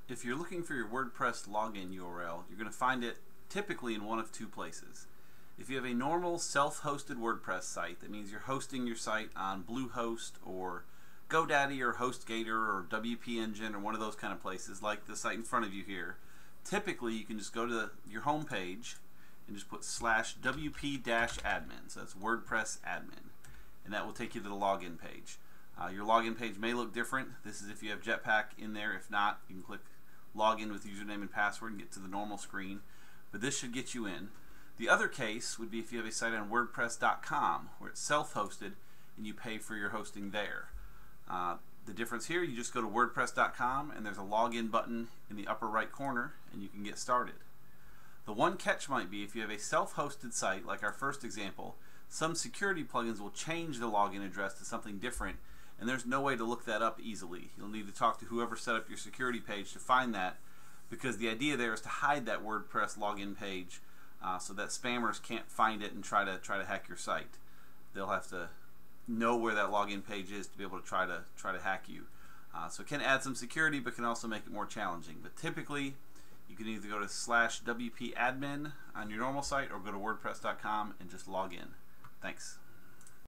If you're looking for your WordPress login URL, you're going to find it typically in one of two places. If you have a normal self-hosted WordPress site, that means you're hosting your site on Bluehost or GoDaddy or HostGator or WP Engine or one of those kind of places like the site in front of you here. Typically you can just go to your home page and just put /wp-admin, so that's WordPress admin, and that will take you to the login page. Your login page may look different. This is if you have Jetpack in there. If not, you can click login with username and password and get to the normal screen, but this should get you in. The other case would be if you have a site on WordPress.com where it's self-hosted and you pay for your hosting there. The difference here, you just go to WordPress.com and there's a login button in the upper right corner and you can get started. The one catch might be if you have a self-hosted site like our first example, some security plugins will change the login address to something different, and there's no way to look that up easily. You'll need to talk to whoever set up your security page to find that, because the idea there is to hide that WordPress login page so that spammers can't find it and try to hack your site. They'll have to know where that login page is to be able to try to hack you. So it can add some security, but can also make it more challenging. But typically, you can either go to /wp-admin on your normal site or go to WordPress.com and just log in. Thanks.